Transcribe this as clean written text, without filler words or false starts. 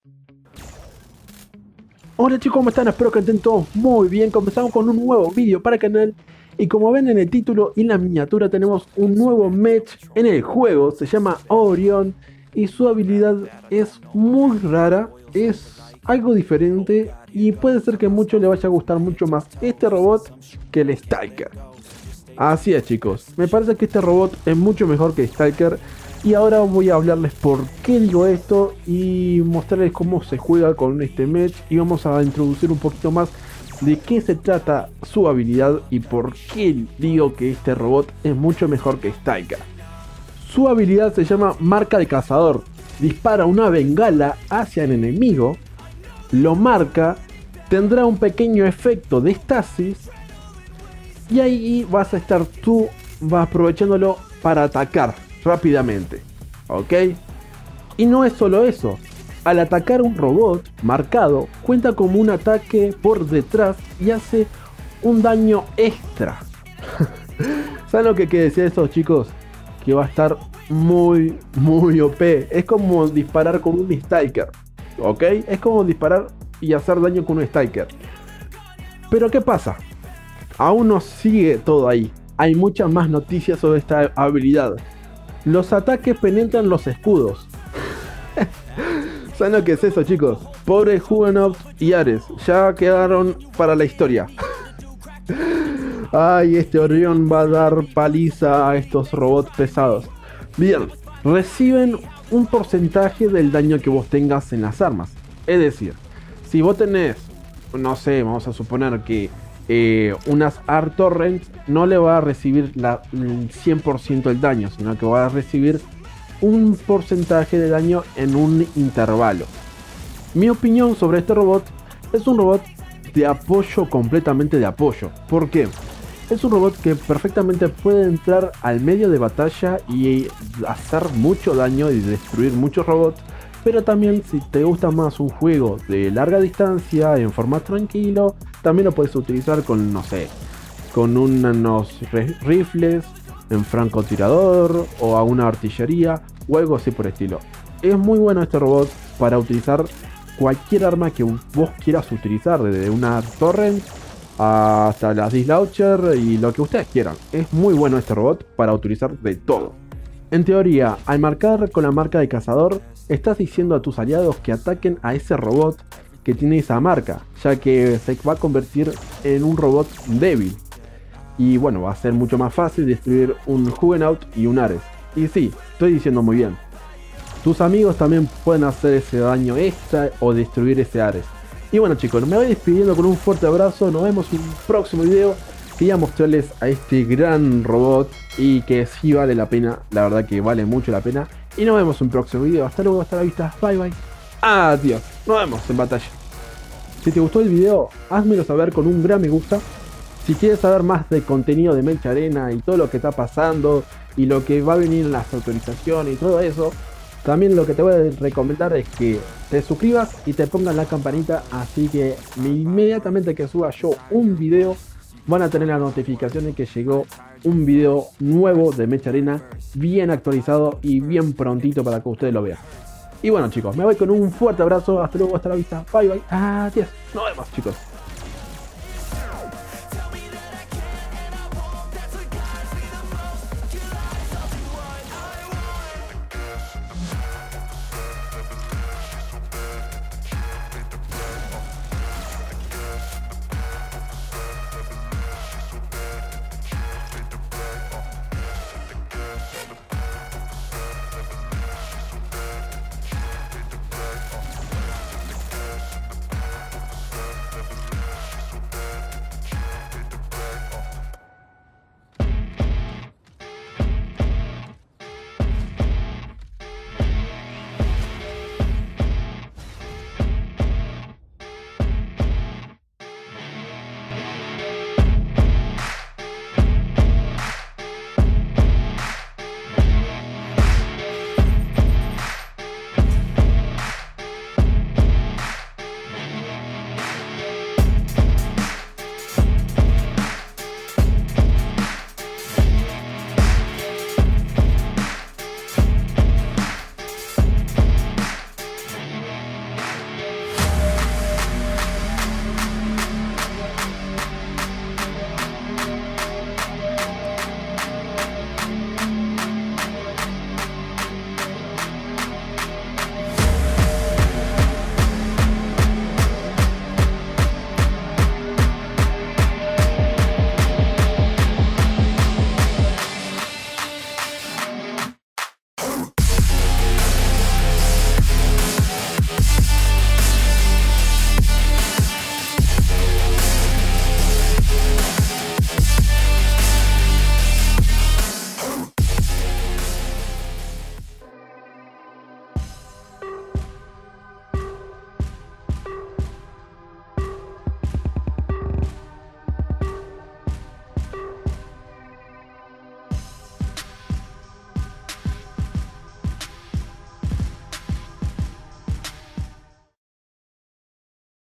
Hola chicos, ¿cómo están? Espero que estén todos muy bien. Comenzamos con un nuevo vídeo para el canal. Y como ven en el título y en la miniatura, tenemos un nuevo match en el juego. Se llama Orion y su habilidad es muy rara. Es algo diferente y puede ser que a muchos les vaya a gustar mucho más este robot que el Stalker. Así es chicos, me parece que este robot es mucho mejor que Stalker. Y ahora voy a hablarles por qué digo esto y mostrarles cómo se juega con este match. Y vamos a introducir un poquito más de qué se trata su habilidad y por qué digo que este robot es mucho mejor que Stalker. Su habilidad se llama Marca de Cazador. Dispara una bengala hacia el enemigo, lo marca, tendrá un pequeño efecto de estasis y ahí vas a estar tú aprovechándolo para atacar rápidamente, ¿ok? Y no es solo eso, al atacar un robot marcado, cuenta como un ataque por detrás y hace un daño extra. ¿Saben lo que quiere decir esto, chicos? Que va a estar muy OP. Es como disparar con un Stalker, ¿ok? Es como disparar y hacer daño con un Stalker. Pero ¿qué pasa? Aún no sigue todo ahí. Hay muchas más noticias sobre esta habilidad. Los ataques penetran los escudos. ¿Saben lo que es eso, chicos? Pobre Juggernaut y Ares, ya quedaron para la historia. Ay, este Orion va a dar paliza a estos robots pesados. Bien, reciben un porcentaje del daño que vos tengas en las armas. Es decir, si vos tenés, no sé, vamos a suponer que unas Art Torrent, no le va a recibir el 100% del daño, sino que va a recibir un porcentaje de daño en un intervalo. Mi opinión sobre este robot es un robot de apoyo, completamente de apoyo. ¿Por qué? Es un robot que perfectamente puede entrar al medio de batalla y hacer mucho daño y destruir muchos robots. Pero también, si te gusta más un juego de larga distancia en formato tranquilo, también lo puedes utilizar con, no sé, con unos rifles en francotirador o a una artillería o algo así por el estilo. Es muy bueno este robot para utilizar cualquier arma que vos quieras utilizar, desde una torrent hasta la Dislauncher y lo que ustedes quieran. Es muy bueno este robot para utilizar de todo. En teoría, al marcar con la marca de cazador, estás diciendo a tus aliados que ataquen a ese robot que tiene esa marca, ya que se va a convertir en un robot débil. Y bueno, va a ser mucho más fácil destruir un Juggernaut y un Ares. Y sí, estoy diciendo muy bien. Tus amigos también pueden hacer ese daño extra o destruir ese Ares. Y bueno chicos, me voy despidiendo con un fuerte abrazo. Nos vemos en un próximo video. Quería mostrarles a este gran robot y que sí vale la pena, la verdad que vale mucho la pena. Y nos vemos en un próximo video. Hasta luego, hasta la vista, bye bye. Adiós, nos vemos en batalla. Si te gustó el video, házmelo saber con un gran me gusta. Si quieres saber más de contenido de Mech Arena y todo lo que está pasando y lo que va a venir en las autorizaciones y todo eso, también lo que te voy a recomendar es que te suscribas y te pongas la campanita, así que inmediatamente que suba yo un video van a tener la notificación de que llegó un video nuevo de Mech Arena, bien actualizado y bien prontito para que ustedes lo vean. Y bueno chicos, me voy con un fuerte abrazo, hasta luego, hasta la vista, bye bye, adiós, nos vemos chicos.